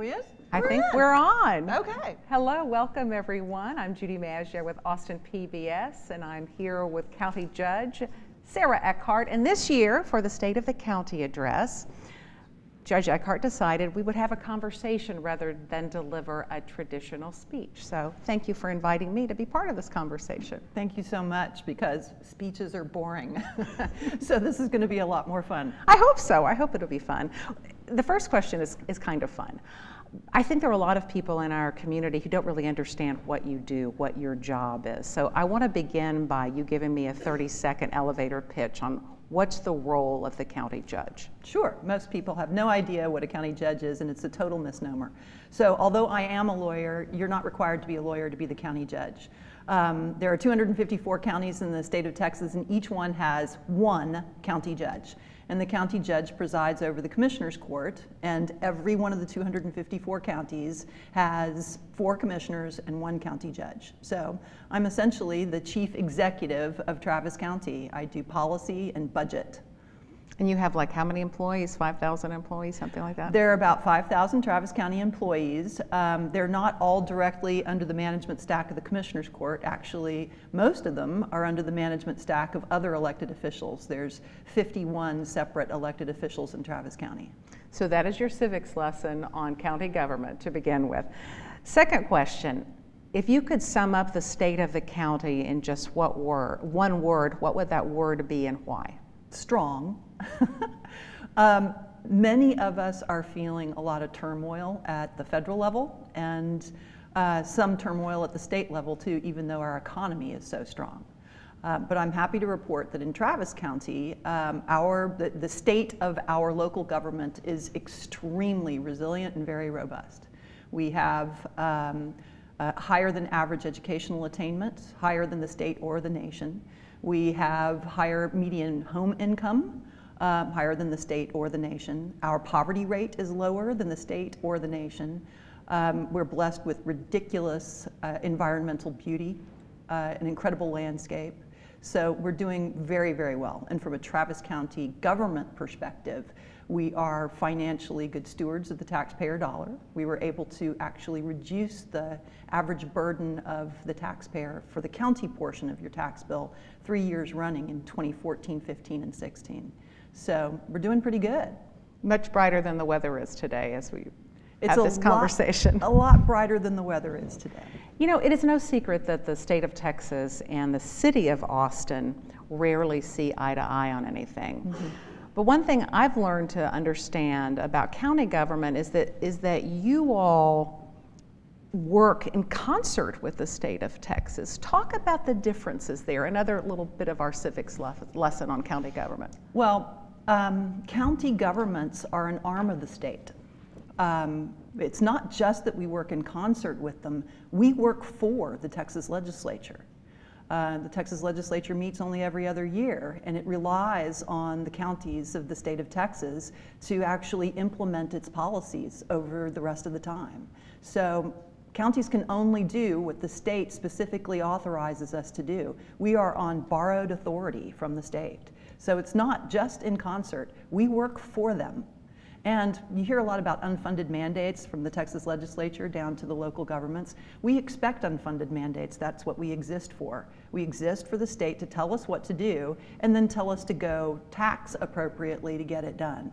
he is? I think we're on. Okay. Hello, welcome everyone. I'm Judy Maggio with Austin PBS, and I'm here with County Judge Sarah Eckhardt. And this year, for the State of the County address, Judge Eckhardt decided we would have a conversation rather than deliver a traditional speech. So thank you for inviting me to be part of this conversation. Thank you so much, because speeches are boring. So this is going to be a lot more fun. I hope so. I hope it'll be fun. The first question is kind of fun. I think there are a lot of people in our community who don't really understand what you do, what your job is. So I want to begin by you giving me a 30-second elevator pitch on what's the role of the county judge? Sure. Most people have no idea what a county judge is, and it's a total misnomer. So although I am a lawyer, you're not required to be a lawyer to be the county judge. There are 254 counties in the state of Texas, and each one has one county judge. And the county judge presides over the commissioner's court, and every one of the 254 counties has 4 commissioners and 1 county judge. So I'm essentially the chief executive of Travis County. I do policy and budget. And you have like how many employees? 5,000 employees, something like that? There are about 5,000 Travis County employees. They're not all directly under the management stack of the Commissioner's Court. Actually, most of them are under the management stack of other elected officials. There's 51 separate elected officials in Travis County. So that is your civics lesson on county government to begin with. Second question, if you could sum up the state of the county in just one word, what would that word be and why? Strong. Many of us are feeling a lot of turmoil at the federal level, and some turmoil at the state level too, even though our economy is so strong. But I'm happy to report that in Travis County, the state of our local government is extremely resilient and very robust. We have higher than average educational attainment, higher than the state or the nation. We have higher median home income, higher than the state or the nation. Our poverty rate is lower than the state or the nation. We're blessed with ridiculous environmental beauty, an incredible landscape. So we're doing very, very well. And from a Travis County government perspective, we are financially good stewards of the taxpayer dollar. We were able to actually reduce the average burden of the taxpayer for the county portion of your tax bill 3 years running in 2014, 15, and 16. So we're doing pretty good. Much brighter than the weather is today as we have this conversation. A lot brighter than the weather is today. You know, it is no secret that the state of Texas and the city of Austin rarely see eye to eye on anything. Mm-hmm. But one thing I've learned to understand about county government is that you all work in concert with the state of Texas. Talk about the differences there, another little bit of our civics lesson on county government. Well, county governments are an arm of the state. It's not just that we work in concert with them, we work for the Texas legislature. The Texas legislature meets only every other year, and it relies on the counties of the state of Texas to actually implement its policies over the rest of the time. So counties can only do what the state specifically authorizes us to do. We are on borrowed authority from the state. So it's not just in concert, we work for them. And you hear a lot about unfunded mandates from the Texas legislature down to the local governments. We expect unfunded mandates. That's what we exist for. We exist for the state to tell us what to do and then tell us to go tax appropriately to get it done.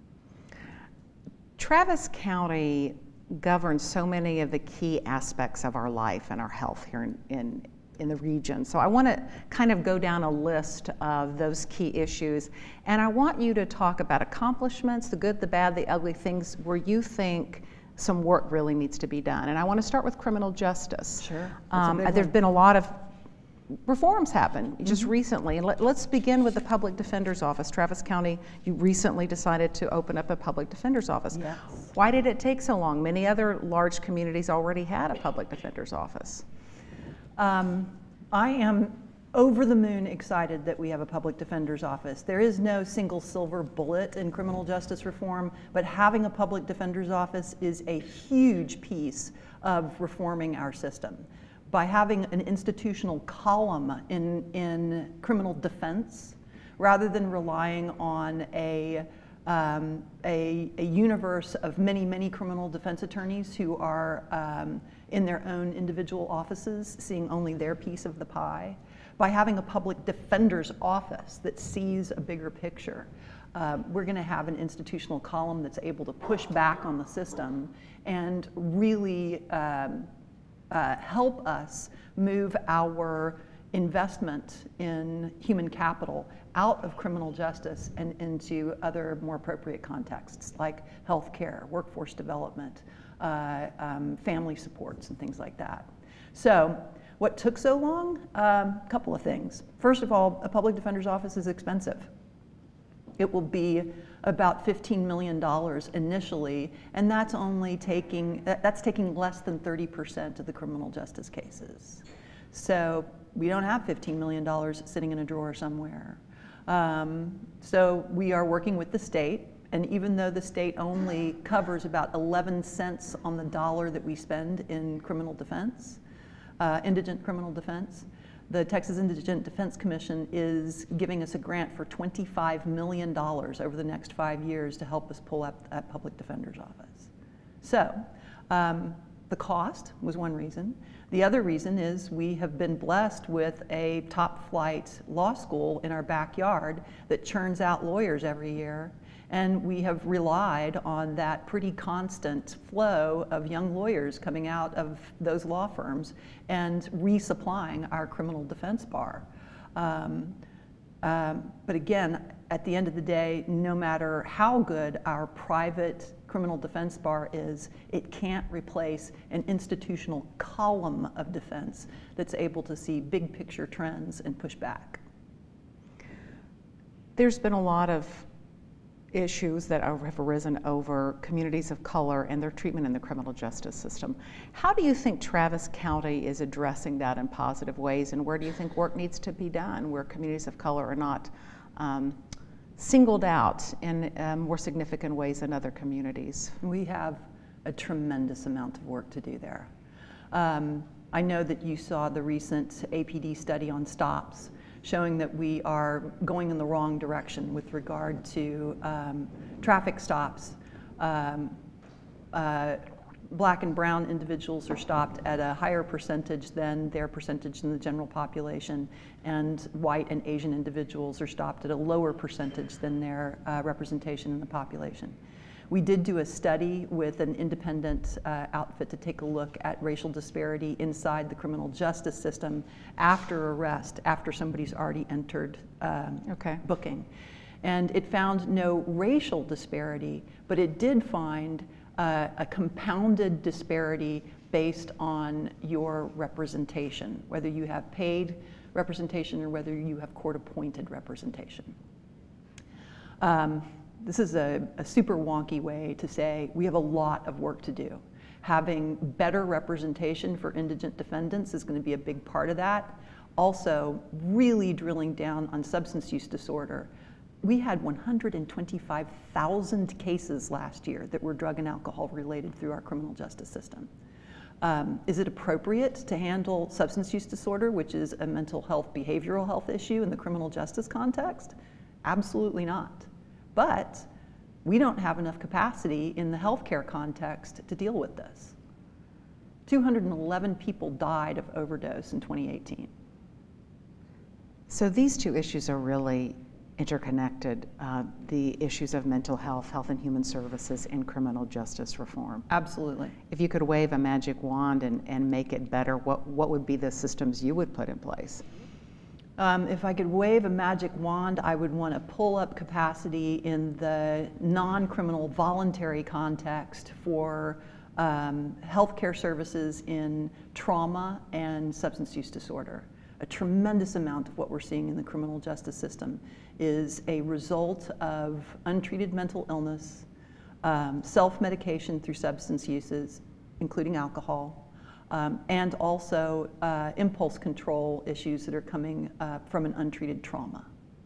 Travis County governs so many of the key aspects of our life and our health here in the region. So I want to kind of go down a list of those key issues, and I want you to talk about accomplishments, the good, the bad, the ugly, things where you think some work really needs to be done. And I want to start with criminal justice. Sure. There's been a lot of reforms happen just recently. And let's begin with the Public Defender's Office. Travis County, you recently decided to open up a Public Defender's Office. Yes. Why did it take so long? Many other large communities already had a Public Defender's Office. I am over the moon excited that we have a public defender's office. There is no single silver bullet in criminal justice reform, but having a public defender's office is a huge piece of reforming our system. By having an institutional column in criminal defense, rather than relying on a a universe of many, many criminal defense attorneys who are in their own individual offices, seeing only their piece of the pie. By having a public defender's office that sees a bigger picture, we're going to have an institutional column that's able to push back on the system and really help us move our investment in human capital out of criminal justice and into other more appropriate contexts like healthcare, workforce development, family supports, and things like that. So what took so long? A couple of things. First of all, a public defender's office is expensive. It will be about $15 million initially, and that's taking less than 30% of the criminal justice cases. So we don't have $15 million sitting in a drawer somewhere. So we are working with the state, and even though the state only covers about 11 cents on the dollar that we spend in criminal defense, indigent criminal defense, the Texas Indigent Defense Commission is giving us a grant for $25 million over the next 5 years to help us pull up that public defender's office. So the cost was one reason. The other reason is we have been blessed with a top flight law school in our backyard that churns out lawyers every year. And we have relied on that pretty constant flow of young lawyers coming out of those law firms and resupplying our criminal defense bar. But again, at the end of the day, no matter how good our private criminal defense bar is, it can't replace an institutional column of defense that's able to see big picture trends and push back. There's been a lot of issues that have arisen over communities of color and their treatment in the criminal justice system. How do you think Travis County is addressing that in positive ways, and where do you think work needs to be done where communities of color are not singled out in more significant ways than other communities? We have a tremendous amount of work to do there. I know that you saw the recent APD study on stops, showing that we are going in the wrong direction with regard to traffic stops. Black and brown individuals are stopped at a higher percentage than their percentage in the general population, and white and Asian individuals are stopped at a lower percentage than their representation in the population. We did do a study with an independent outfit to take a look at racial disparity inside the criminal justice system after arrest, after somebody's already entered booking. And it found no racial disparity, but it did find a compounded disparity based on your representation, whether you have paid representation or whether you have court-appointed representation. This is a super wonky way to say we have a lot of work to do. Having better representation for indigent defendants is going to be a big part of that. Also, really drilling down on substance use disorder. We had 125,000 cases last year that were drug and alcohol related through our criminal justice system. Is it appropriate to handle substance use disorder, which is a mental health, behavioral health issue in the criminal justice context? Absolutely not. But we don't have enough capacity in the healthcare context to deal with this. 211 people died of overdose in 2018. So these two issues are really interconnected, the issues of mental health, health and human services, and criminal justice reform. Absolutely. If you could wave a magic wand and make it better, what would be the systems you would put in place? If I could wave a magic wand, I would want to pull up capacity in the non-criminal voluntary context for healthcare services in trauma and substance use disorder. A tremendous amount of what we're seeing in the criminal justice system is a result of untreated mental illness, self-medication through substance uses, including alcohol, and also impulse control issues that are coming from an untreated trauma.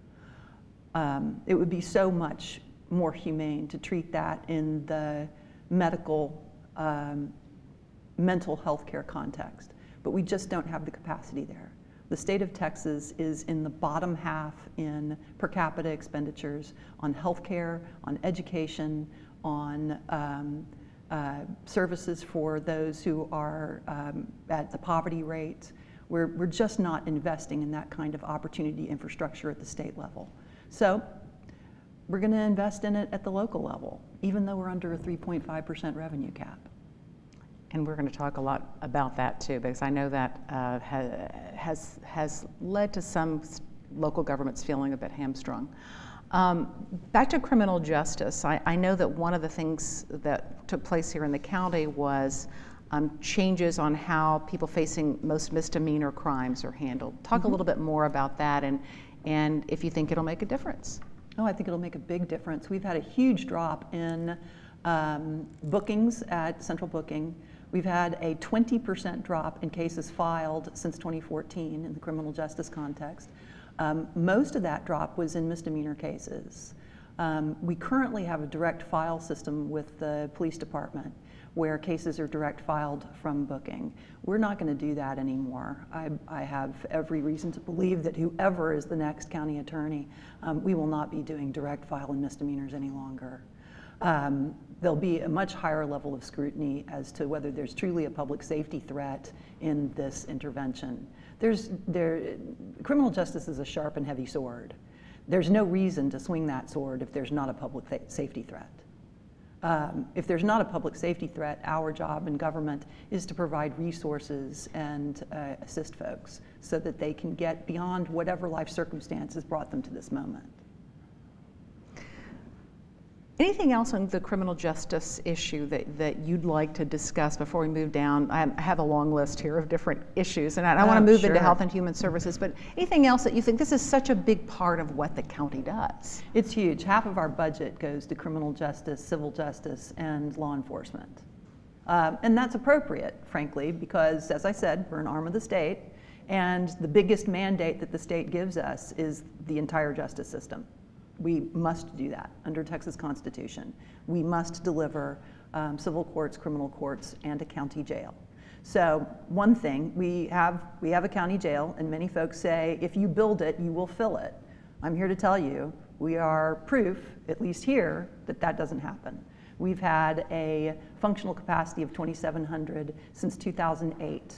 It would be so much more humane to treat that in the medical, mental health care context, but we just don't have the capacity there. The state of Texas is in the bottom half in per capita expenditures on healthcare, on education, on services for those who are at the poverty rate. We're just not investing in that kind of opportunity infrastructure at the state level. So we're going to invest in it at the local level, even though we're under a 3.5% revenue cap. And we're going to talk a lot about that too, because I know that has led to some local governments feeling a bit hamstrung. Back to criminal justice, I know that one of the things that took place here in the county was changes on how people facing most misdemeanor crimes are handled. Talk a little bit more about that, and if you think it'll make a difference. Oh, I think it'll make a big difference. We've had a huge drop in bookings at central booking. We've had a 20% drop in cases filed since 2014 in the criminal justice context. Most of that drop was in misdemeanor cases. We currently have a direct file system with the police department where cases are direct filed from booking. We're not going to do that anymore. I have every reason to believe that whoever is the next county attorney, we will not be doing direct file and misdemeanors any longer. There'll be a much higher level of scrutiny as to whether there's truly a public safety threat in this intervention. Criminal justice is a sharp and heavy sword. There's no reason to swing that sword if there's not a public safety threat. If there's not a public safety threat, our job in government is to provide resources and assist folks so that they can get beyond whatever life circumstances brought them to this moment. Anything else on the criminal justice issue that you'd like to discuss before we move down? I have a long list here of different issues, and I want to move into Health and Human Services, but anything else that you think this is such a big part of what the county does? It's huge. Half of our budget goes to criminal justice, civil justice, and law enforcement. And that's appropriate, frankly, because, as I said, we're an arm of the state, and the biggest mandate that the state gives us is the entire justice system. We must do that under Texas Constitution. We must deliver civil courts, criminal courts, and a county jail. So one thing, we have a county jail, and many folks say, if you build it, you will fill it. I'm here to tell you, we are proof, at least here, that that doesn't happen. We've had a functional capacity of 2,700 since 2008.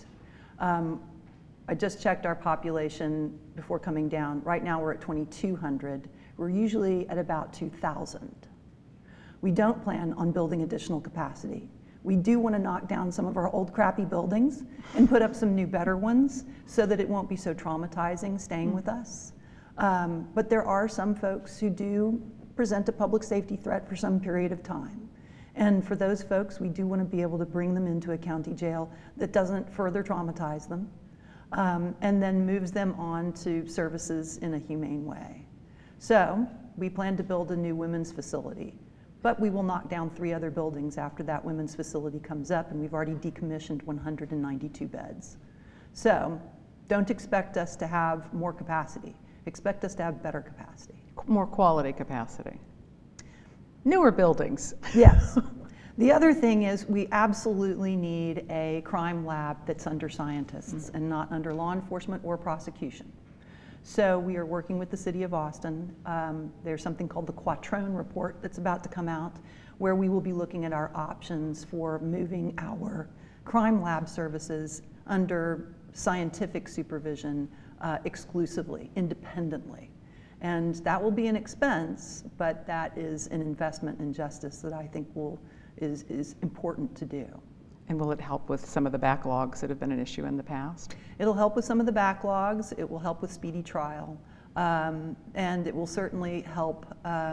I just checked our population before coming down. Right now we're at 2,200. We're usually at about 2,000. We don't plan on building additional capacity. We do want to knock down some of our old crappy buildings and put up some new better ones so that it won't be so traumatizing staying with us. But there are some folks who do present a public safety threat for some period of time. And for those folks, we do want to be able to bring them into a county jail that doesn't further traumatize them and then moves them on to services in a humane way. So we plan to build a new women's facility, but we will knock down 3 other buildings after that women's facility comes up, and we've already decommissioned 192 beds. So don't expect us to have more capacity. Expect us to have better capacity. More quality capacity. Newer buildings. Yes. The other thing is we absolutely need a crime lab that's under scientists and not under law enforcement or prosecution. So we are working with the city of Austin. There's something called the Quattrone report that's about to come out, where we will be looking at our options for moving our crime lab services under scientific supervision exclusively, independently. And that will be an expense, but that is an investment in justice that I think is important to do. And will it help with some of the backlogs that have been an issue in the past? It'll help with some of the backlogs. It will help with speedy trial. And it will certainly help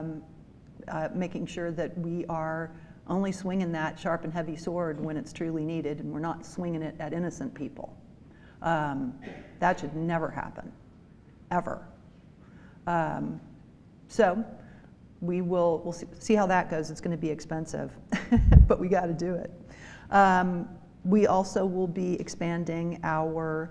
making sure that we are only swinging that sharp and heavy sword when it's truly needed, and we're not swinging it at innocent people. That should never happen, ever. So we'll see how that goes. It's going to be expensive, but we got to do it. We also will be expanding our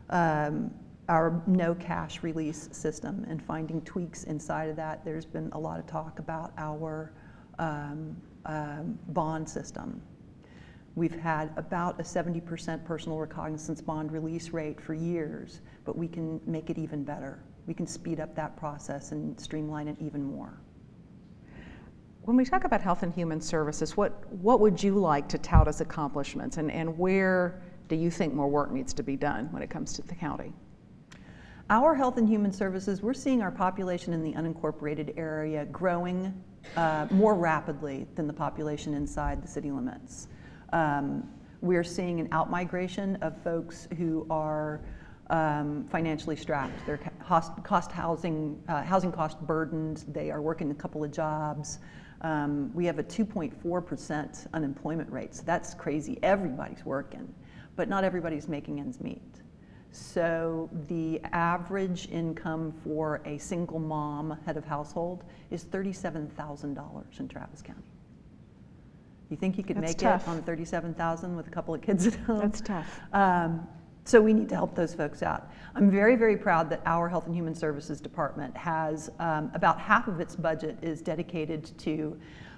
no cash release system and finding tweaks inside of that. There's been a lot of talk about our bond system. We've had about a 70% personal recognizance bond release rate for years, but we can make it even better. We can speed up that process and streamline it even more. When we talk about Health and Human Services, what would you like to tout as accomplishments, and where do you think more work needs to be done when it comes to the county? Our Health and Human Services, we're seeing our population in the unincorporated area growing more rapidly than the population inside the city limits. We're seeing an outmigration of folks who are financially strapped. They're housing cost burdened. They are working a couple of jobs. We have a 2.4% unemployment rate, so that's crazy. Everybody's working, but not everybody's making ends meet. So the average income for a single mom, head of household, is $37,000 in Travis County. You think you could make it on $37,000 with a couple of kids at home? That's tough. So we need to help those folks out. I'm very, very proud that our Health and Human Services Department has about half of its budget is dedicated to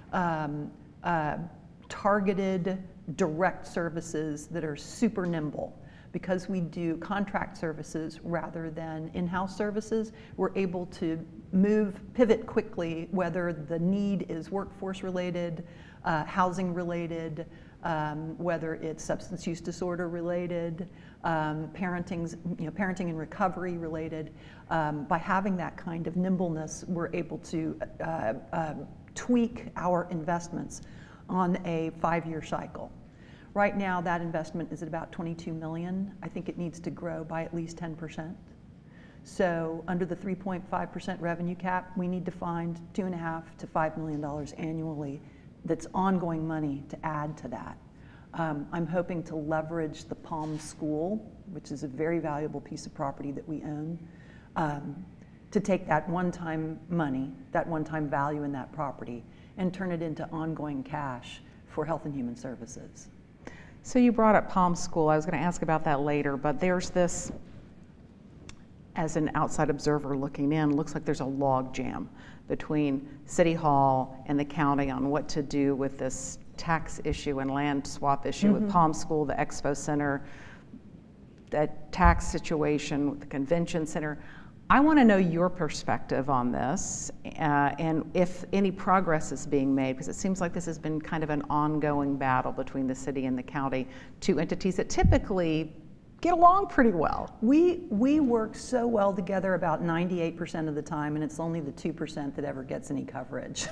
targeted direct services that are super nimble. Because we do contract services rather than in-house services, we're able to pivot quickly, whether the need is workforce related, housing related, whether it's substance use disorder related, parenting and recovery related. By having that kind of nimbleness, we're able to tweak our investments on a 5-year cycle. Right now, that investment is at about $22 million. I think it needs to grow by at least 10%. So under the 3.5% revenue cap, we need to find $2.5 to $5 million annually that's ongoing money to add to that. I'm hoping to leverage the Palm School, which is a very valuable piece of property that we own, to take that one-time money, that one-time value in that property, and turn it into ongoing cash for Health and Human Services. So you brought up Palm School. I was going to ask about that later, but there's this, as an outside observer looking in, looks like there's a log jam between City Hall and the county on what to do with this tax issue and land swap issue with Palm School, the Expo Center, that tax situation with the Convention Center. I want to know your perspective on this and if any progress is being made, because it seems like this has been kind of an ongoing battle between the city and the county, two entities that typically get along pretty well. We work so well together about 98% of the time, and it's only the 2% that ever gets any coverage.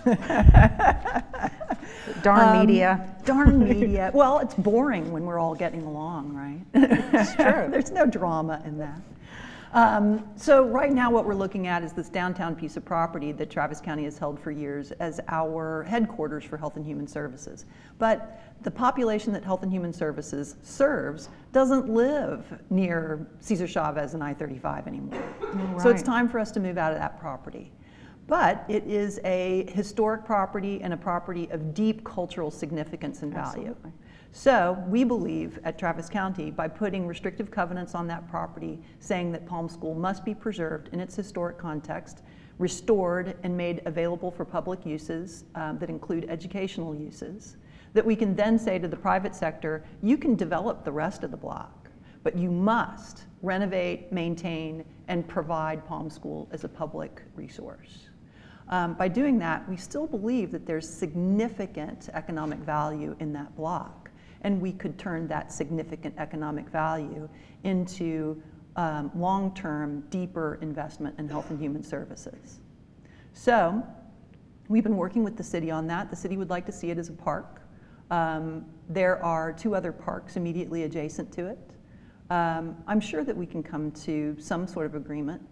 Darn media. Darn media. Well, it's boring when we're all getting along, right? It's true. There's no drama in that. So right now what we're looking at is this downtown piece of property that Travis County has held for years as our headquarters for Health and Human Services. But the population that Health and Human Services serves doesn't live near Cesar Chavez and I-35 anymore. Right. So it's time for us to move out of that property. But it is a historic property and a property of deep cultural significance and value. Absolutely. So we believe at Travis County, by putting restrictive covenants on that property, saying that Palm School must be preserved in its historic context, restored and made available for public uses that include educational uses, that we can then say to the private sector, you can develop the rest of the block, but you must renovate, maintain, and provide Palm School as a public resource. By doing that, we still believe that there's significant economic value in that block. And we could turn that significant economic value into long-term, deeper investment in Health and Human Services. So we've been working with the city on that. The city would like to see it as a park. There are 2 other parks immediately adjacent to it. I'm sure that we can come to some sort of agreement.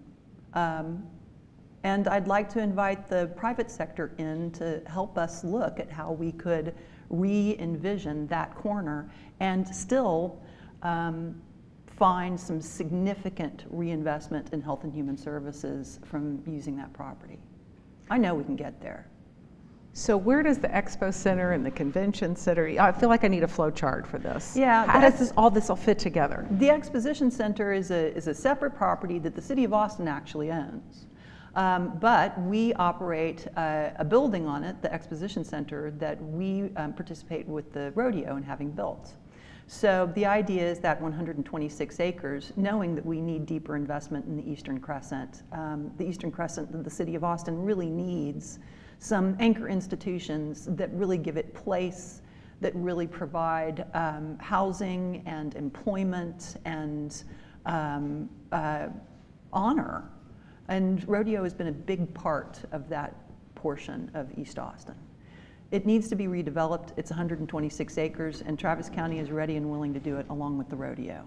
And I'd like to invite the private sector in to help us look at how we could re-envision that corner and still find some significant reinvestment in Health and Human Services from using that property. I know we can get there. So where does the Expo Center and the Convention Center, I feel like I need a flow chart for this. Yeah. How does all this all fit together? The Exposition Center is a separate property that the City of Austin actually owns. But we operate a building on it, the exposition center, that we participate with the rodeo in having built. So the idea is that 126 acres, knowing that we need deeper investment in the Eastern Crescent that the city of Austin really needs some anchor institutions that really give it place, that really provide housing and employment and honor. And rodeo has been a big part of that portion of East Austin. It needs to be redeveloped. It's 126 acres, and Travis County is ready and willing to do it along with the rodeo.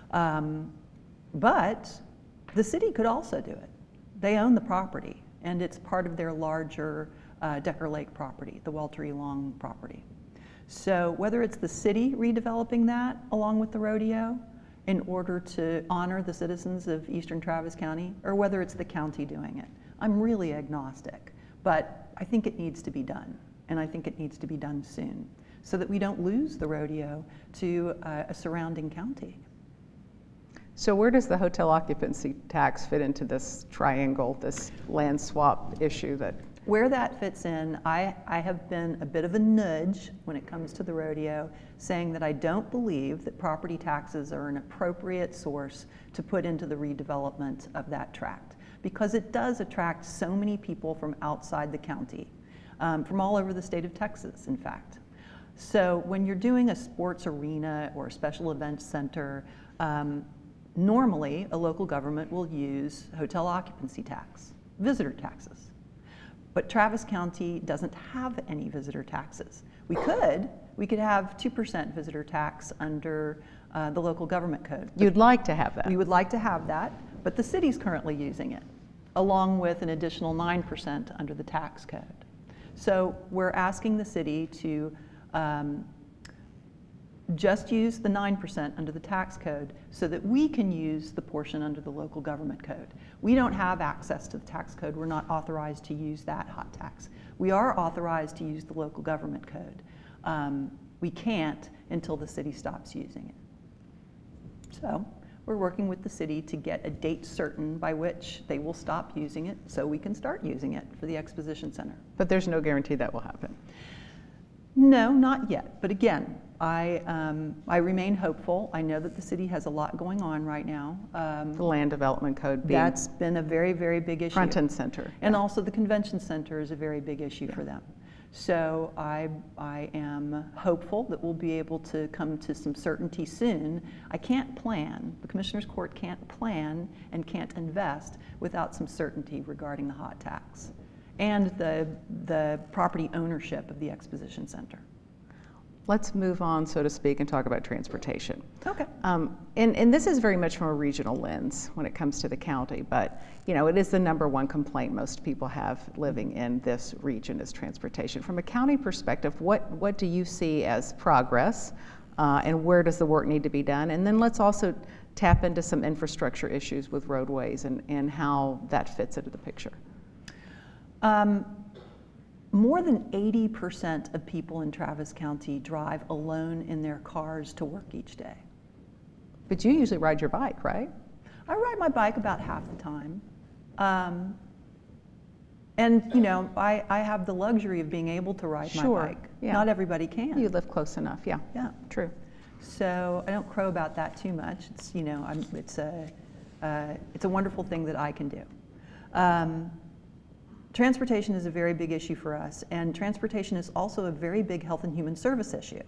But the city could also do it. They own the property, and it's part of their larger Decker Lake property, the Weltery Long property. So whether it's the city redeveloping that along with the rodeo in order to honor the citizens of Eastern Travis County, or whether it's the county doing it, I'm really agnostic. But I think it needs to be done. And I think it needs to be done soon so that we don't lose the rodeo to a surrounding county. So where does the hotel occupancy tax fit into this triangle, this land swap issue that? Where that fits in, I have been a bit of a nudge when it comes to the rodeo, saying that I don't believe that property taxes are an appropriate source to put into the redevelopment of that tract, because it does attract so many people from outside the county. From all over the state of Texas, in fact. So when you're doing a sports arena or a special events center, normally a local government will use hotel occupancy tax, visitor taxes. But Travis County doesn't have any visitor taxes. We could have 2% visitor tax under the local government code. You'd like to have that. We would like to have that, but the city's currently using it, along with an additional 9% under the tax code. So we're asking the city to just use the 9% under the tax code so that we can use the portion under the local government code. We don't have access to the tax code. We're not authorized to use that hot tax. We are authorized to use the local government code. We can't until the city stops using it. So we're working with the city to get a date certain by which they will stop using it so we can start using it for the exposition center. But there's no guarantee that will happen. No, not yet. But again, I remain hopeful. I know that the city has a lot going on right now. The land development code being that's been a very, very big issue. Front and center. And also the convention center is a very big issue for them. So I am hopeful that we'll be able to come to some certainty soon. I can't plan, the Commissioner's Court can't plan and can't invest without some certainty regarding the hot tax and the property ownership of the exposition center. Let's move on, so to speak, and talk about transportation. Okay. And this is very much from a regional lens when it comes to the county, but you know, it is the #1 complaint most people have living in this region is transportation. From a county perspective, what do you see as progress, and where does the work need to be done? And then let's also tap into some infrastructure issues with roadways and how that fits into the picture. More than 80% of people in Travis County drive alone in their cars to work each day. But you usually ride your bike, right? I ride my bike about half the time. And you know, I have the luxury of being able to ride my bike. Yeah. Not everybody can. You live close enough, yeah. Yeah. True. So I don't crow about that too much. It's, you know, it's a wonderful thing that I can do. Transportation is a very big issue for us, and transportation is also a very big health and human service issue.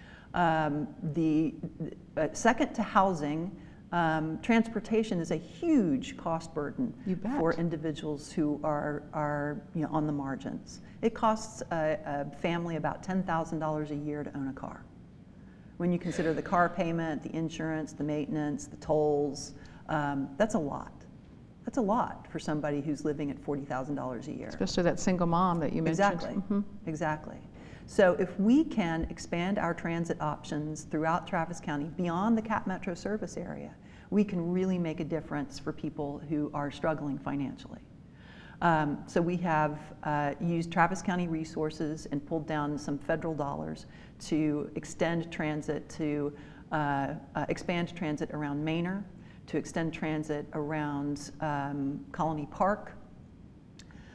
Second to housing, transportation is a huge cost burden for individuals who are you know, on the margins. It costs a family about $10,000 a year to own a car. When you consider the car payment, the insurance, the maintenance, the tolls, that's a lot. That's a lot for somebody who's living at $40,000 a year. Especially that single mom that you mentioned. Exactly, exactly. So if we can expand our transit options throughout Travis County beyond the Cap Metro service area, we can really make a difference for people who are struggling financially. So we have used Travis County resources and pulled down some federal dollars to extend transit to expand transit around Manor, to extend transit around Colony Park,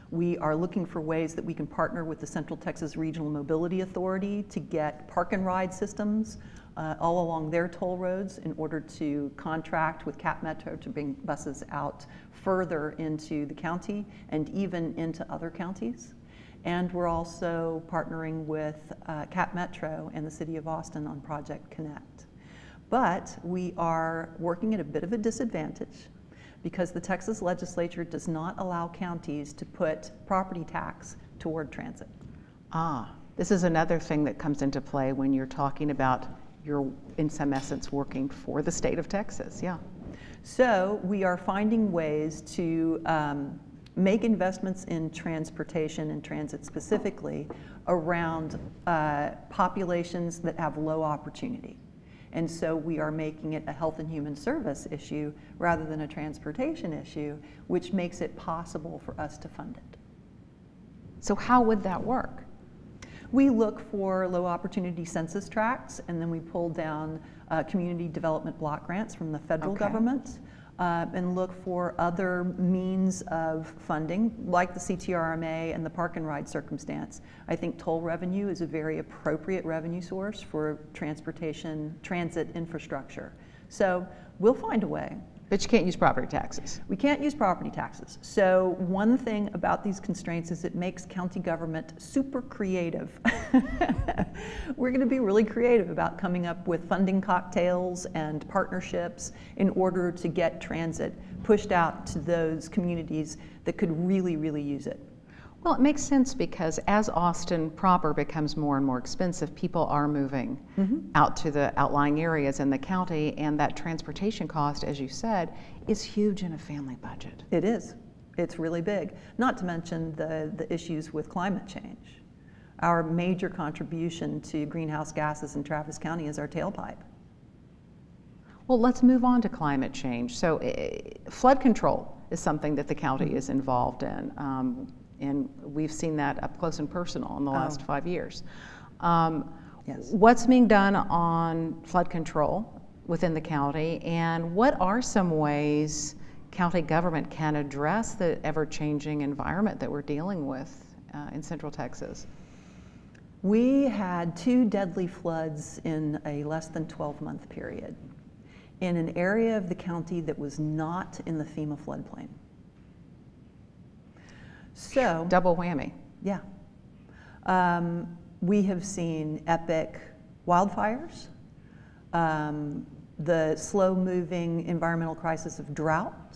We are looking for ways that we can partner with the Central Texas Regional Mobility Authority to get park and ride systems all along their toll roads in order to contract with Cap Metro to bring buses out further into the county and even into other counties. And we're also partnering with Cap Metro and the City of Austin on Project Connect. But we are working at a bit of a disadvantage because the Texas legislature does not allow counties to put property tax toward transit. This is another thing that comes into play when you're talking about you're, in some essence, working for the state of Texas, yeah. So we are finding ways to make investments in transportation and transit specifically around populations that have low opportunity. And so we are making it a health and human service issue rather than a transportation issue, which makes it possible for us to fund it. So how would that work? We look for low opportunity census tracts, and then we pull down community development block grants from the federal government, and look for other means of funding, like the CTRMA and the park and ride circumstance. I think toll revenue is a very appropriate revenue source for transit infrastructure. So we'll find a way. But you can't use property taxes. We can't use property taxes. So one thing about these constraints is it makes county government super creative. We're going to be really creative about coming up with funding cocktails and partnerships in order to get transit pushed out to those communities that could really, really use it. Well, it makes sense because as Austin proper becomes more and more expensive, people are moving out to the outlying areas in the county, and that transportation cost, as you said, is huge in a family budget. It is. It's really big. Not to mention the issues with climate change. Our major contribution to greenhouse gases in Travis County is our tailpipe. Well, let's move on to climate change. So flood control is something that the county is involved in. And we've seen that up close and personal in the last 5 years. Yes. What's being done on flood control within the county, and what are some ways county government can address the ever-changing environment that we're dealing with in Central Texas? We had 2 deadly floods in a less than 12-month period in an area of the county that was not in the FEMA floodplain. So, double whammy. Yeah. We have seen epic wildfires, the slow-moving environmental crisis of drought,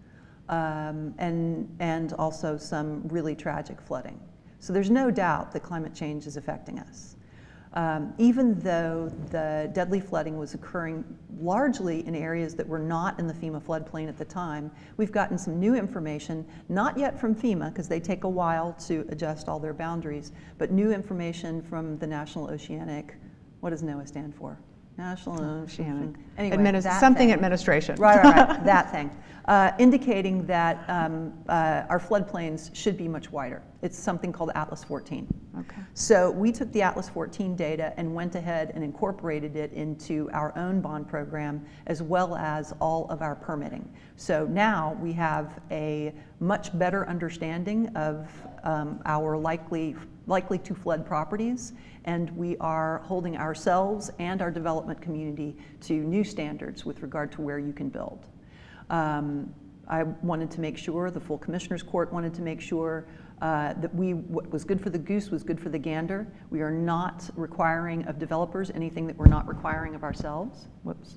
and also some really tragic flooding. So there's no doubt that climate change is affecting us. Even though the deadly flooding was occurring largely in areas that were not in the FEMA floodplain at the time, we've gotten some new information, not yet from FEMA, because they take a while to adjust all their boundaries, but new information from the National Oceanic, what does NOAA stand for? National Oceanic. Anyway, something administration. Right, that thing. Indicating that our floodplains should be much wider. It's something called Atlas 14. Okay. So we took the Atlas 14 data and went ahead and incorporated it into our own bond program as well as all of our permitting. So now we have a much better understanding of our likely to flood properties, and we are holding ourselves and our development community to new standards with regard to where you can build. I wanted to make sure, the full Commissioners Court wanted to make sure that what was good for the goose was good for the gander. We are not requiring of developers anything that we're not requiring of ourselves. Whoops.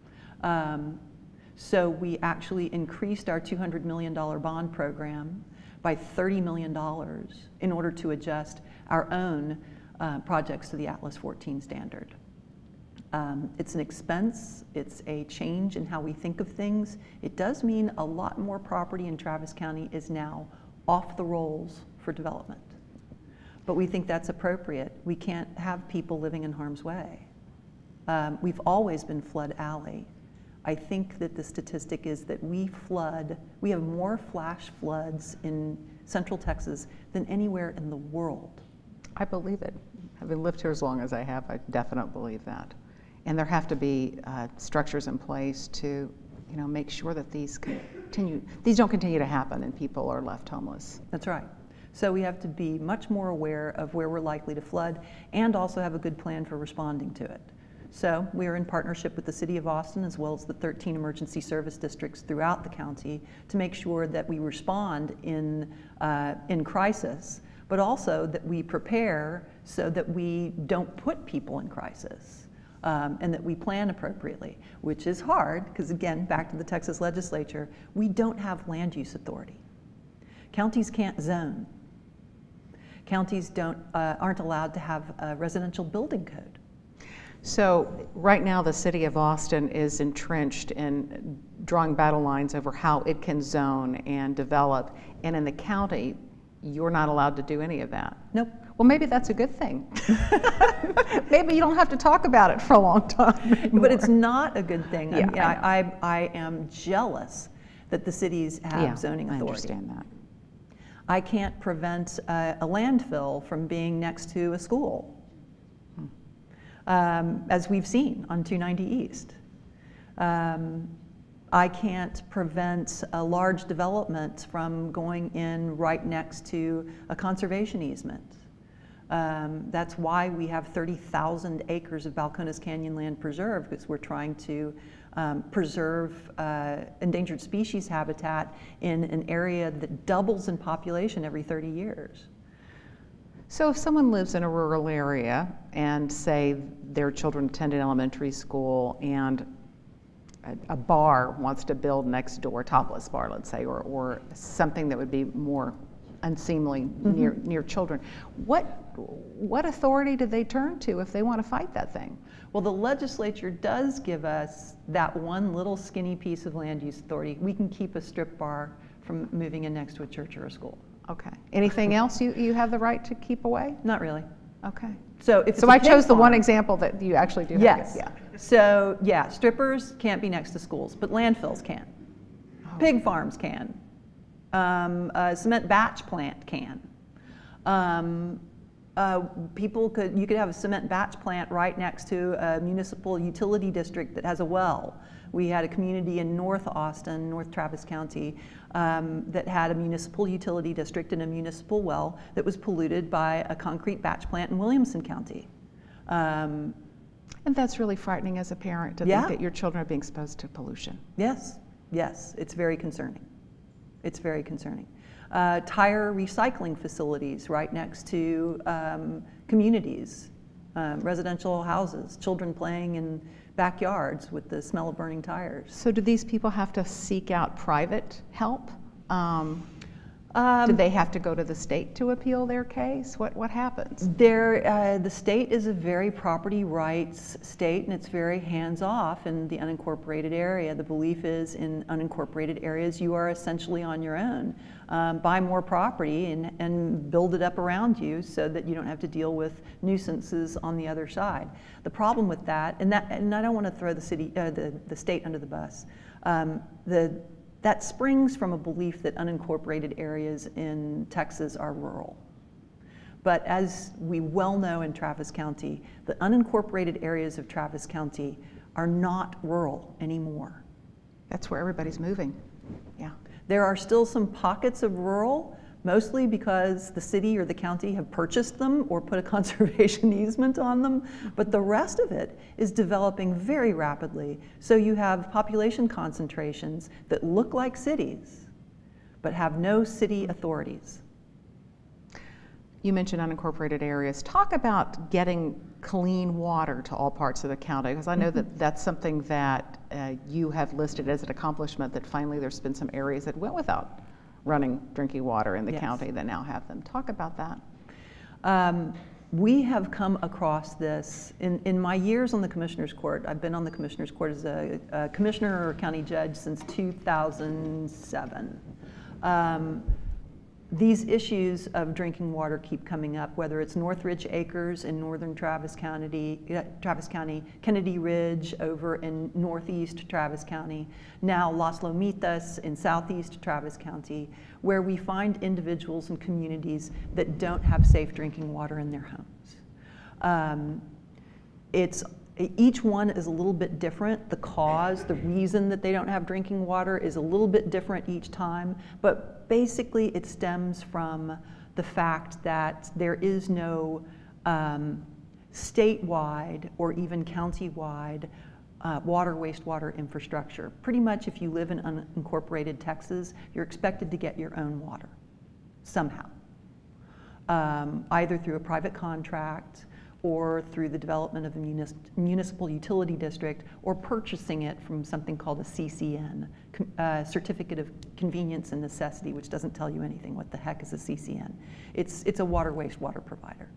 So we actually increased our $200 million bond program by $30 million in order to adjust our own projects to the Atlas 14 standard. It's an expense, it's a change in how we think of things. It does mean a lot more property in Travis County is now off the rolls for development. But we think that's appropriate. We can't have people living in harm's way. We've always been flood alley. I think that the statistic is that we have more flash floods in Central Texas than anywhere in the world. I believe it. Having lived here as long as I have, I definitely believe that. And there have to be structures in place to, make sure that these don't continue to happen and people are left homeless. That's right. So we have to be much more aware of where we're likely to flood and also have a good plan for responding to it. So we are in partnership with the City of Austin as well as the 13 emergency service districts throughout the county to make sure that we respond in crisis, but also that we prepare so that we don't put people in crisis. And that we plan appropriately, which is hard because, again, back to the Texas legislature, we don't have land use authority. Counties can't zone. Counties aren't allowed to have a residential building code. So right now the City of Austin is entrenched in drawing battle lines over how it can zone and develop, and in the county, you're not allowed to do any of that. Nope. Well, maybe that's a good thing. Maybe you don't have to talk about it for a long time anymore. But it's not a good thing. Yeah, I am jealous that the cities have zoning authority. I understand that. I can't prevent a landfill from being next to a school, as we've seen on 290 East. I can't prevent a large development from going in right next to a conservation easement. That's why we have 30,000 acres of Balcones Canyon land preserved, because we're trying to preserve endangered species habitat in an area that doubles in population every 30 years. So if someone lives in a rural area and say their children attend an elementary school and a bar wants to build next door, topless bar, let's say, or something that would be more unseemly near children, what authority do they turn to if they want to fight that thing? Well, the legislature does give us that one little skinny piece of land use authority. We can keep a strip bar from moving in next to a church or a school. Okay. Anything else you have the right to keep away? Not really. Okay. So if I chose the one example that you actually do have. Yes. Yeah. So yeah, strippers can't be next to schools, but landfills can. Oh. Pig farms can. A cement batch plant can. You could have a cement batch plant right next to a municipal utility district that has a well. We had a community in North Austin, North Travis County, that had a municipal utility district and a municipal well that was polluted by a concrete batch plant in Williamson County. And that's really frightening as a parent to think that your children are being exposed to pollution. Yes, yes, it's very concerning. It's very concerning. Tire recycling facilities right next to communities, residential houses, children playing in backyards with the smell of burning tires. So do these people have to seek out private help? Do they have to go to the state to appeal their case? What happens? The state is a very property rights state, and it's very hands-off in the unincorporated area. The belief is in unincorporated areas you are essentially on your own. Buy more property and build it up around you so that you don't have to deal with nuisances on the other side. The problem with that, and I don't want to throw the state under the bus, that springs from a belief that unincorporated areas in Texas are rural. But as we well know in Travis County, the unincorporated areas of Travis County are not rural anymore. That's where everybody's moving. Yeah. There are still some pockets of rural, mostly because the city or the county have purchased them or put a conservation easement on them, but the rest of it is developing very rapidly. So you have population concentrations that look like cities, but have no city authorities. You mentioned unincorporated areas. Talk about getting clean water to all parts of the county, because I know that that's something that you have listed as an accomplishment, that finally there's been some areas that went without running drinking water in the county that now have them. Talk about that. We have come across this in my years on the Commissioner's Court. I've been on the Commissioner's Court as a commissioner or county judge since 2007. These issues of drinking water keep coming up, whether it's Northridge Acres in northern Travis County, Kennedy Ridge over in northeast Travis County, now Las Lomitas in southeast Travis County, where we find individuals and communities that don't have safe drinking water in their homes. Each one is a little bit different. The cause, the reason that they don't have drinking water is a little bit different each time, but basically it stems from the fact that there is no statewide or even county-wide water, wastewater infrastructure. Pretty much if you live in unincorporated Texas, you're expected to get your own water somehow, either through a private contract or through the development of a municipal utility district, or purchasing it from something called a CCN, Certificate of Convenience and Necessity, which doesn't tell you anything. What the heck is a CCN? It's a water, wastewater provider.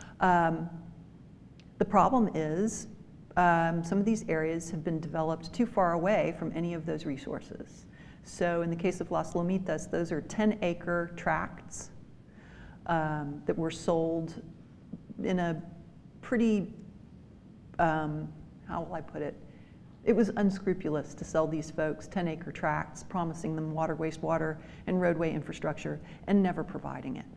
The problem is some of these areas have been developed too far away from any of those resources. So in the case of Las Lomitas, those are 10-acre tracts that were sold in a pretty, how will I put it? It was unscrupulous to sell these folks 10-acre tracts, promising them water, wastewater, and roadway infrastructure, and never providing it.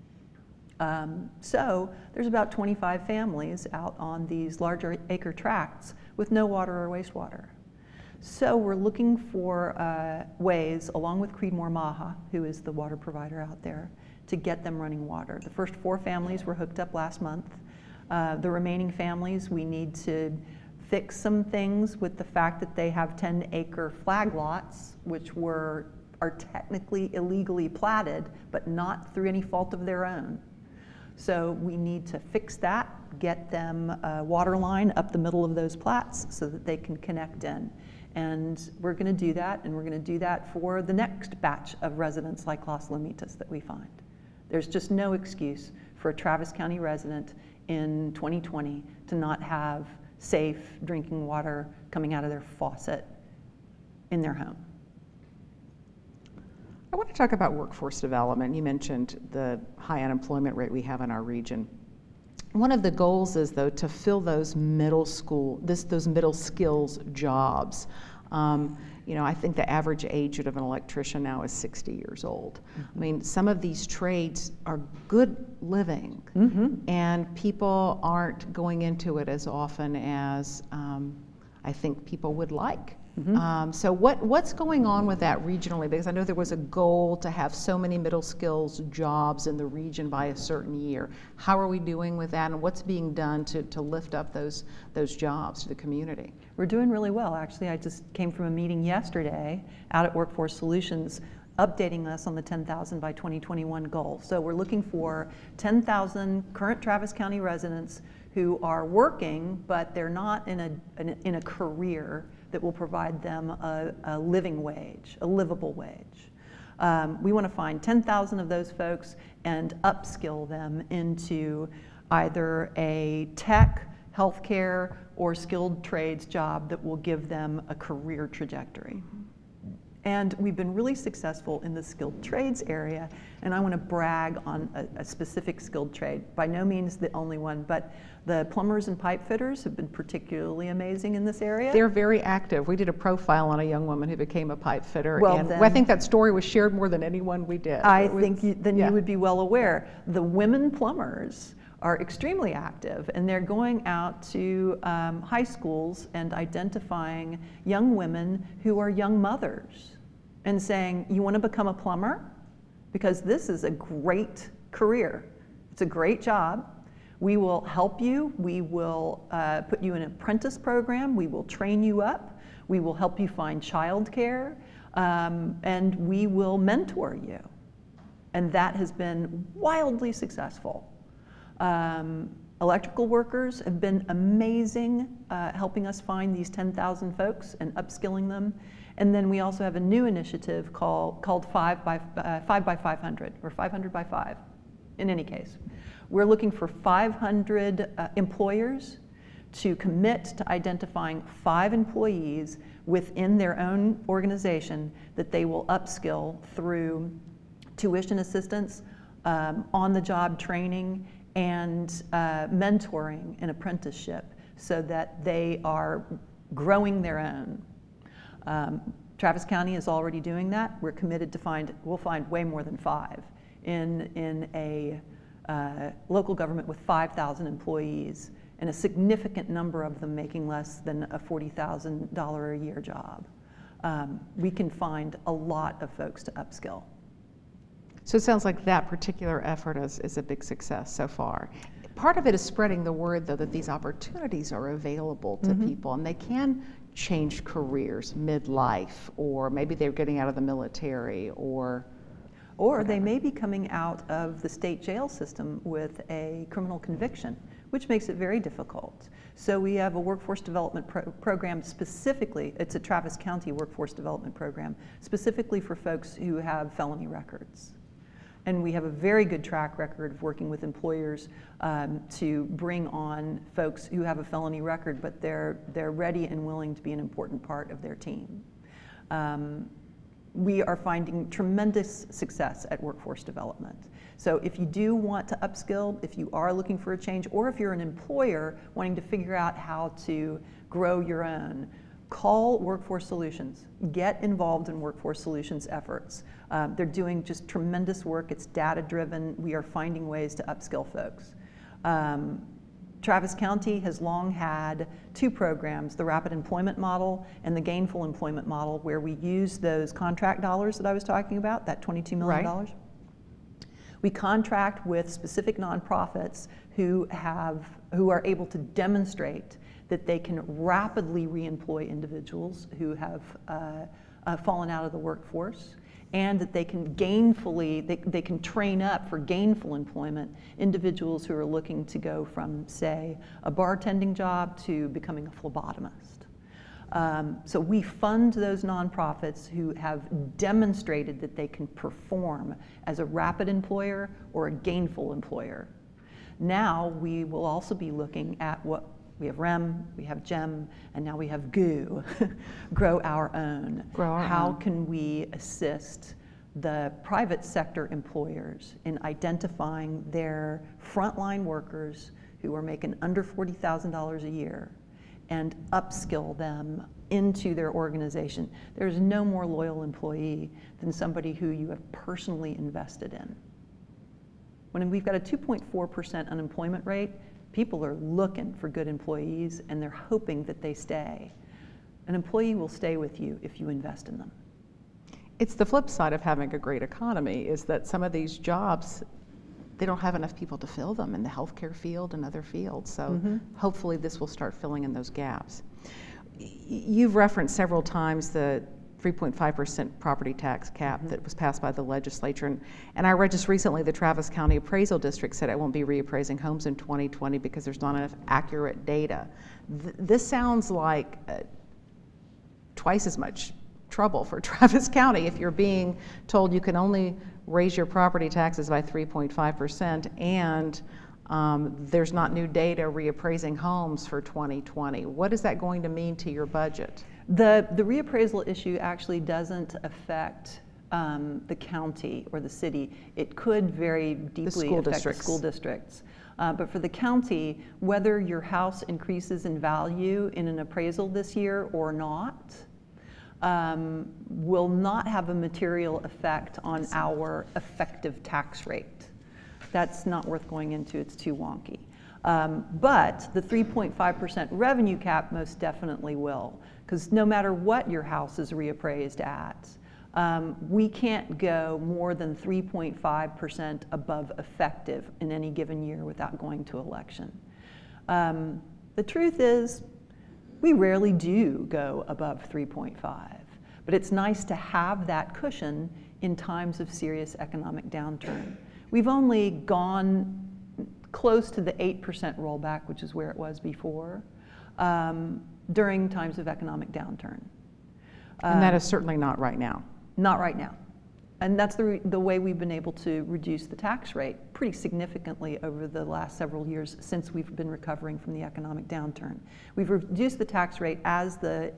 So there's about 25 families out on these larger acre tracts with no water or wastewater. So we're looking for ways, along with Creedmoor Maha, who is the water provider out there, to get them running water. The first 4 families were hooked up last month. The remaining families, we need to fix some things with the fact that they have 10-acre flag lots, which are technically illegally platted, but not through any fault of their own. So we need to fix that, get them a water line up the middle of those plats so that they can connect in. And we're going to do that, and we're going to do that for the next batch of residents like Las Lomitas that we find. There's just no excuse for a Travis County resident in 2020 to not have safe drinking water coming out of their faucet in their home. I want to talk about workforce development. You mentioned the high unemployment rate we have in our region. One of the goals is, though, to fill those middle skills jobs. You know, I think the average age of an electrician now is 60 years old. I mean, some of these trades are good living, and people aren't going into it as often as I think people would like. So what's going on with that regionally? Because I know there was a goal to have so many middle skills jobs in the region by a certain year. How are we doing with that, and what's being done to lift up those jobs to the community? We're doing really well, actually. I just came from a meeting yesterday out at Workforce Solutions updating us on the 10,000 by 2021 goal. So we're looking for 10,000 current Travis County residents who are working, but they're not in a career that will provide them a living wage, a livable wage. We want to find 10,000 of those folks and upskill them into either a tech, healthcare, or skilled trades job that will give them a career trajectory. And we've been really successful in the skilled trades area, and I want to brag on a specific skilled trade. By no means the only one, but the plumbers and pipe fitters have been particularly amazing in this area. They're very active. We did a profile on a young woman who became a pipe fitter, well, and then, I think that story was shared more than anyone we did. I think you would be well aware. The women plumbers are extremely active, and they're going out to high schools and identifying young women who are young mothers and saying, you want to become a plumber? Because this is a great career. It's a great job. We will help you. We will put you in an apprentice program. We will train you up. We will help you find childcare, and we will mentor you. And that has been wildly successful. Electrical workers have been amazing, helping us find these 10,000 folks and upskilling them. And then we also have a new initiative called 5 by 500, or 500 by 5, in any case. We're looking for 500 employers to commit to identifying 5 employees within their own organization that they will upskill through tuition assistance, on-the-job training, and mentoring and apprenticeship so that they are growing their own. Travis County is already doing that. We're committed to we'll find way more than 5 in a local government with 5,000 employees, and a significant number of them making less than a $40,000 a year job. We can find a lot of folks to upskill. So it sounds like that particular effort is a big success so far. Part of it is spreading the word, though, that these opportunities are available to people, and they can change careers midlife, or maybe they're getting out of the military, or they may be coming out of the state jail system with a criminal conviction, which makes it very difficult. So we have a workforce development program specifically, it's a Travis County workforce development program, specifically for folks who have felony records. And we have a very good track record of working with employers to bring on folks who have a felony record, but they're ready and willing to be an important part of their team. We are finding tremendous success at workforce development. So if you do want to upskill, if you are looking for a change, or if you're an employer wanting to figure out how to grow your own, call Workforce Solutions. Get involved in Workforce Solutions efforts. They're doing just tremendous work. It's data-driven. We are finding ways to upskill folks. Travis County has long had two programs, the Rapid Employment Model and the Gainful Employment Model, where we use those contract dollars that I was talking about, that $22 million. Right. We contract with specific nonprofits who are able to demonstrate that they can rapidly reemploy individuals who have fallen out of the workforce, and that they can they can train up for gainful employment individuals who are looking to go from, say, a bartending job to becoming a phlebotomist. So we fund those nonprofits who have demonstrated that they can perform as a rapid employer or a gainful employer. Now we will also be looking at we have REM, we have GEM, and now we have GOO, Grow Our Own. How can we assist the private sector employers in identifying their frontline workers who are making under $40,000 a year and upskill them into their organization? There's no more loyal employee than somebody who you have personally invested in. When we've got a 2.4% unemployment rate, people are looking for good employees, and they're hoping that they stay. An employee will stay with you if you invest in them. It's the flip side of having a great economy, is that some of these jobs, they don't have enough people to fill them in the healthcare field and other fields. So hopefully this will start filling in those gaps. You've referenced several times the 3.5% property tax cap that was passed by the legislature. And I read just recently the Travis County Appraisal District said it won't be reappraising homes in 2020 because there's not enough accurate data. This sounds like twice as much trouble for Travis County if you're being told you can only raise your property taxes by 3.5% and there's not new data reappraising homes for 2020. What is that going to mean to your budget? The reappraisal issue actually doesn't affect the county or the city. It could very deeply affect the school districts. But for the county, whether your house increases in value in an appraisal this year or not, will not have a material effect on our effective tax rate. That's not worth going into, it's too wonky. But the 3.5% revenue cap most definitely will, because no matter what your house is reappraised at, we can't go more than 3.5% above effective in any given year without going to election. The truth is, we rarely do go above 3.5, but it's nice to have that cushion in times of serious economic downturn. We've only gone close to the 8% rollback, which is where it was before, during times of economic downturn. And that is certainly not right now. Not right now. And that's the way we've been able to reduce the tax rate pretty significantly over the last several years since we've been recovering from the economic downturn. We've reduced the tax rate as the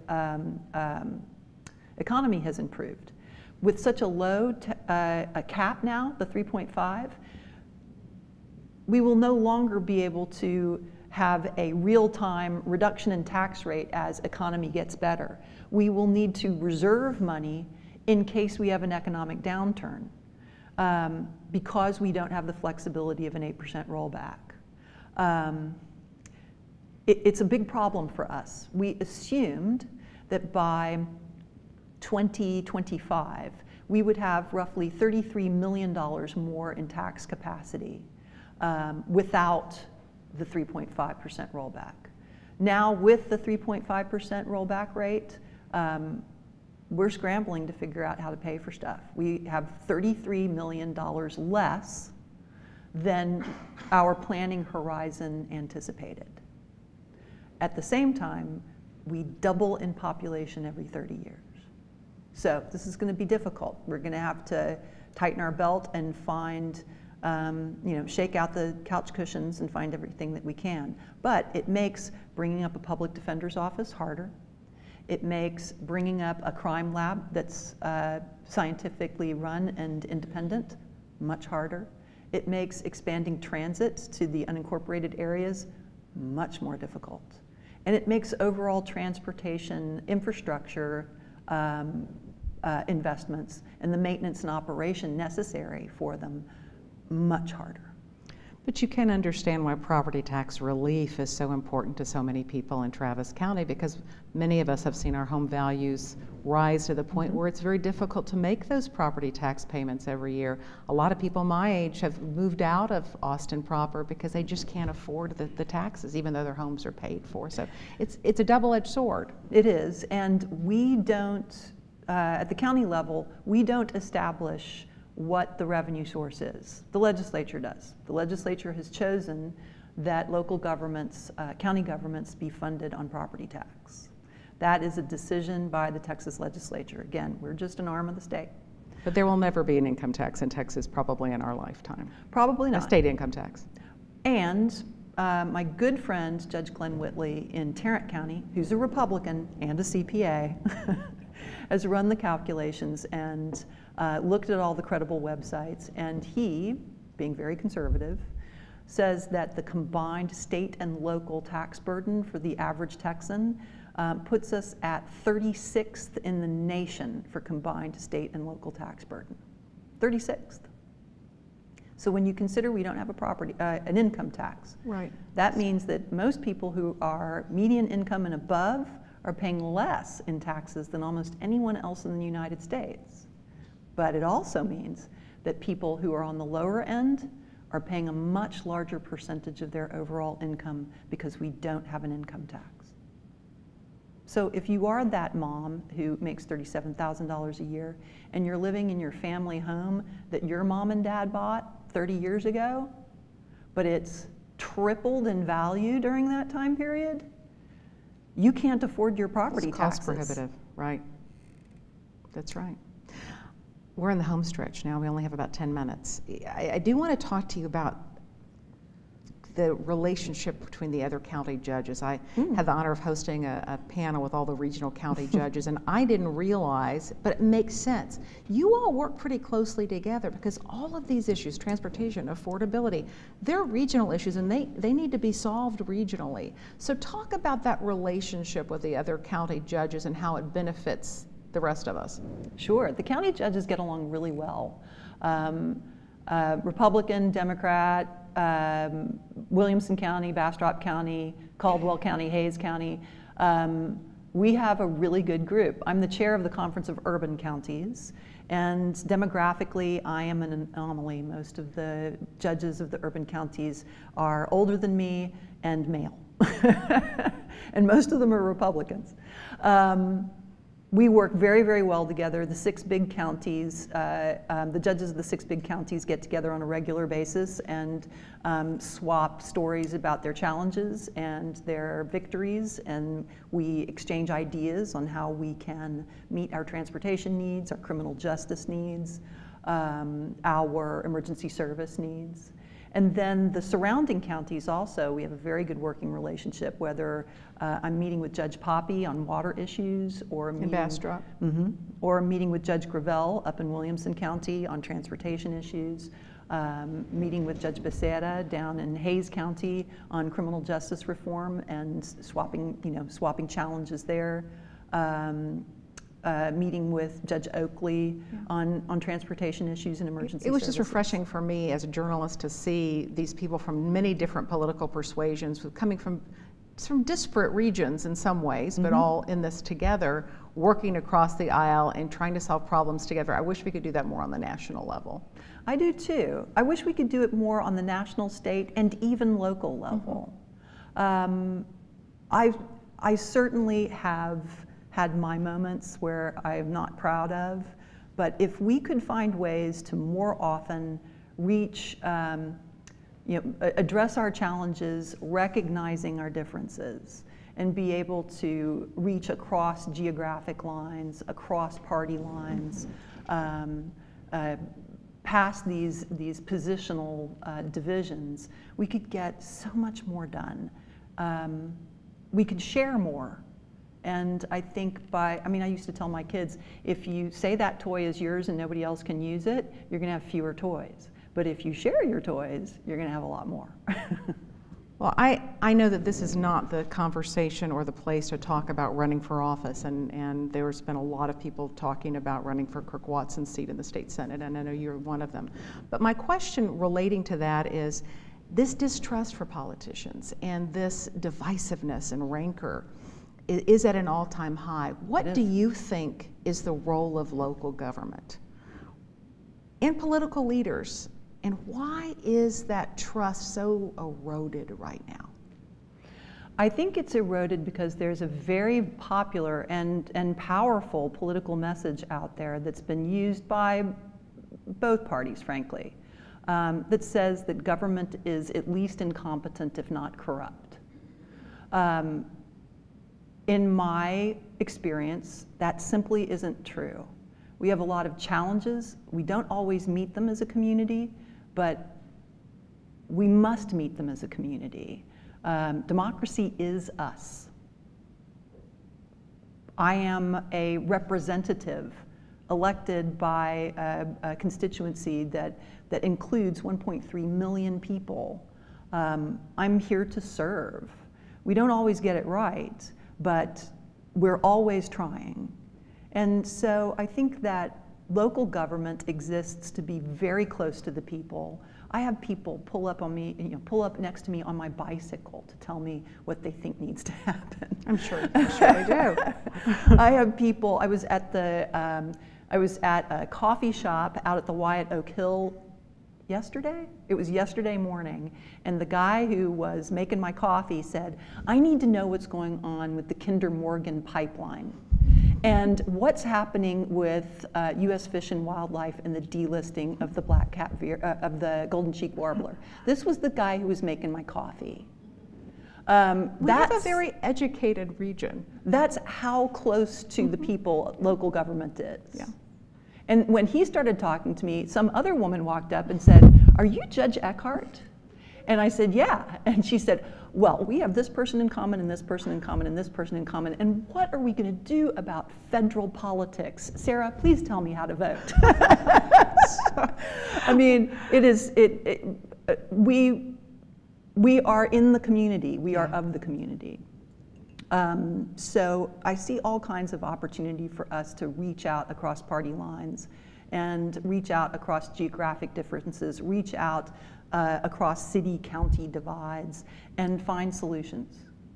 economy has improved. With such a low a cap now, the 3.5, we will no longer be able to have a real-time reduction in tax rate as economy gets better. We will need to reserve money in case we have an economic downturn because we don't have the flexibility of an 8% rollback. It's a big problem for us. We assumed that by 2025, we would have roughly $33 million more in tax capacity without the 3.5% rollback. Now, with the 3.5% rollback rate, we're scrambling to figure out how to pay for stuff. We have $33 million less than our planning horizon anticipated. At the same time, we double in population every 30 years. So this is going to be difficult. We're going to have to tighten our belt and find, shake out the couch cushions and find everything that we can. But it makes bringing up a public defender's office harder. It makes bringing up a crime lab that's scientifically run and independent much harder. It makes expanding transit to the unincorporated areas much more difficult. And it makes overall transportation infrastructure investments and the maintenance and operation necessary for them much harder. But you can understand why property tax relief is so important to so many people in Travis County, because many of us have seen our home values rise to the point where it's very difficult to make those property tax payments every year. A lot of people my age have moved out of Austin proper because they just can't afford the taxes, even though their homes are paid for. So it's a double-edged sword. It is, and we don't, at the county level, we don't establish what the revenue source is. The legislature does. The legislature has chosen that local governments, county governments, be funded on property tax. That is a decision by the Texas legislature. Again, we're just an arm of the state. But there will never be an income tax in Texas, probably in our lifetime. Probably not. A state income tax. And my good friend, Judge Glenn Whitley in Tarrant County, who's a Republican and a CPA, has run the calculations and looked at all the credible websites, and he, being very conservative, says that the combined state and local tax burden for the average Texan puts us at 36th in the nation for combined state and local tax burden. 36th. So when you consider we don't have an income tax, right, that means that most people who are median income and above are paying less in taxes than almost anyone else in the United States. But it also means that people who are on the lower end are paying a much larger percentage of their overall income because we don't have an income tax. So if you are that mom who makes $37,000 a year and you're living in your family home that your mom and dad bought 30 years ago, but it's tripled in value during that time period, you can't afford your property taxes. It's cost prohibitive, right? That's right. We're in the home stretch now. We only have about 10 minutes. I do want to talk to you about the relationship between the other county judges. I had the honor of hosting a panel with all the regional county judges, and I didn't realize, but it makes sense. You all work pretty closely together because all of these issues, transportation, affordability, they're regional issues, and they need to be solved regionally. So talk about that relationship with the other county judges and how it benefits the rest of us. Sure. The county judges get along really well. Republican, Democrat, Williamson County, Bastrop County, Caldwell County, Hayes County. We have a really good group. I'm the chair of the Conference of Urban Counties, and demographically, I am an anomaly. Most of the judges of the urban counties are older than me and male, and most of them are Republicans. We work very, very well together. The 6 big counties, the judges of the 6 big counties get together on a regular basis and swap stories about their challenges and their victories, and we exchange ideas on how we can meet our transportation needs, our criminal justice needs, our emergency service needs. And then the surrounding counties also, we have a very good working relationship, whether I'm meeting with Judge Poppy on water issues, or a meeting, in Bastrop. Or a meeting with Judge Gravel up in Williamson County on transportation issues, meeting with Judge Becerra down in Hayes County on criminal justice reform and swapping challenges there. Meeting with Judge Oakley on transportation issues and emergency services. It was just refreshing for me as a journalist to see these people from many different political persuasions coming from from disparate regions in some ways, but all in this together, working across the aisle and trying to solve problems together. I wish we could do that more on the national level. I do too. I wish we could do it more on the national, state, and even local level. I certainly have had my moments where I am not proud of, but if we could find ways to more often reach, address our challenges, recognizing our differences, and be able to reach across geographic lines, across party lines, past these positional divisions, we could get so much more done. We could share more. And I think I used to tell my kids, if you say that toy is yours and nobody else can use it, you're gonna have fewer toys. But if you share your toys, you're gonna have a lot more. Well, I know that this is not the conversation or the place to talk about running for office, and there's been a lot of people talking about running for Kirk Watson's seat in the state Senate, and I know you're one of them. But my question relating to that is, this distrust for politicians and this divisiveness and rancor is at an all-time high. What do you think is the role of local government and political leaders, and why is that trust so eroded right now? I think it's eroded because there's a very popular and powerful political message out there that's been used by both parties, frankly, that says that government is at least incompetent, if not corrupt. In my experience, that simply isn't true. We have a lot of challenges. We don't always meet them as a community, but we must meet them as a community. Democracy is us. I am a representative elected by a constituency that includes 1.3 million people. I'm here to serve. We don't always get it right, but we're always trying. And so I think that local government exists to be very close to the people. I have people pull up on me, pull up next to me on my bicycle to tell me what they think needs to happen. I'm sure they do. I have people. I was at a coffee shop out at the Wyatt Oak Hill yesterday. It was yesterday morning, and the guy who was making my coffee said, "I need to know what's going on with the Kinder Morgan pipeline and what's happening with U.S. Fish and Wildlife and the delisting of the of the golden cheek warbler." This was the guy who was making my coffee. We have a very educated region. That's how close to the people local government is. Yeah. And when he started talking to me, some other woman walked up and said, "Are you Judge Eckhardt?" And I said, "Yeah." And she said, "Well, we have this person in common and this person in common and this person in common, and what are we going to do about federal politics? Sarah, please tell me how to vote." I mean, we are in the community. We are of the community. So I see all kinds of opportunity for us to reach out across party lines and reach out across geographic differences, reach out across city-county divides and find solutions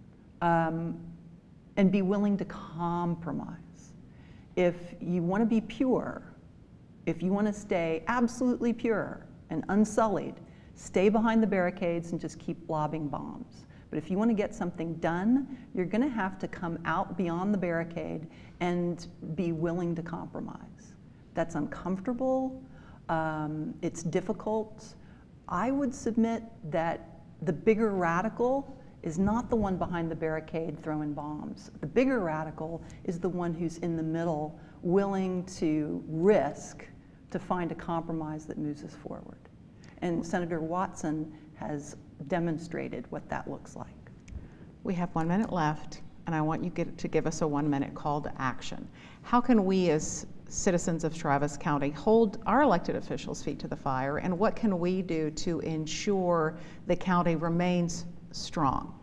and be willing to compromise. If you want to be pure, if you want to stay absolutely pure and unsullied, stay behind the barricades and just keep lobbing bombs. But if you want to get something done, you're going to have to come out beyond the barricade and be willing to compromise. That's uncomfortable. It's difficult. I would submit that the bigger radical is not the one behind the barricade throwing bombs. The bigger radical is the one who's in the middle, willing to risk to find a compromise that moves us forward. And Senator Watson has demonstrated what that looks like. We have 1 minute left, and I want you to give us a 1 minute call to action. How can we as citizens of Travis County hold our elected officials' feet to the fire, and what can we do to ensure the county remains strong?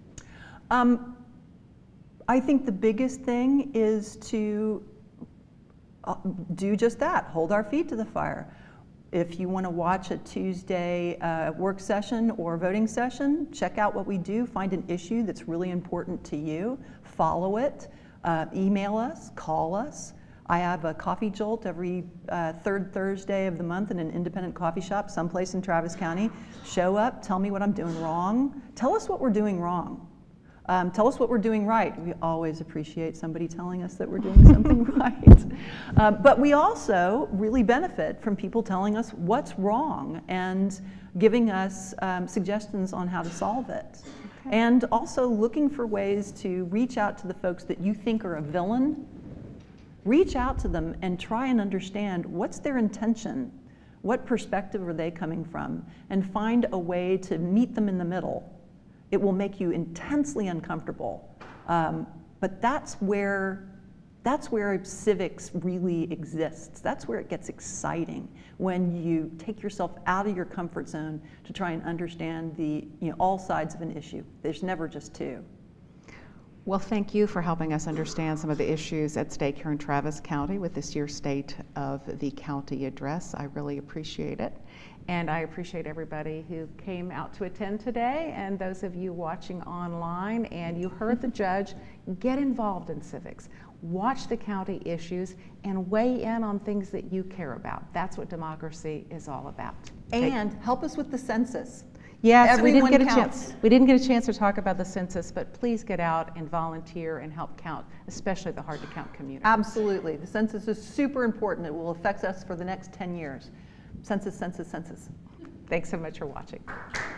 I think the biggest thing is to do just that, hold our feet to the fire. If you want to watch a Tuesday work session or voting session, check out what we do. Find an issue that's really important to you. Follow it. Email us. Call us. I have a coffee jolt every third Thursday of the month in an independent coffee shop someplace in Travis County. Show up. Tell me what I'm doing wrong. Tell us what we're doing wrong. Tell us what we're doing right. We always appreciate somebody telling us that we're doing something right. But we also really benefit from people telling us what's wrong and giving us suggestions on how to solve it. Okay. And also looking for ways to reach out to the folks that you think are a villain. Reach out to them and try and understand what's their intention, what perspective are they coming from, and find a way to meet them in the middle. It will make you intensely uncomfortable, but that's where civics really exists. That's where it gets exciting, when you take yourself out of your comfort zone to try and understand all sides of an issue. There's never just two. Well, thank you for helping us understand some of the issues at stake here in Travis County with this year's State of the County Address. I really appreciate it. And I appreciate everybody who came out to attend today, and those of you watching online. And you heard the judge. Get involved in civics. Watch the county issues and weigh in on things that you care about. That's what democracy is all about. And help us with the census. Yes, we didn't get a chance to talk about the census, but please get out and volunteer and help count, especially the hard-to-count communities. Absolutely. The census is super important. It will affect us for the next 10 years. Census, census, census. Thanks so much for watching.